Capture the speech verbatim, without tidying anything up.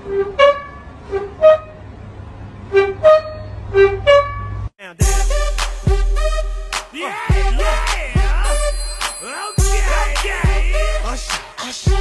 Down, down. Yeah, yeah. Okay, okay. Usher, usher.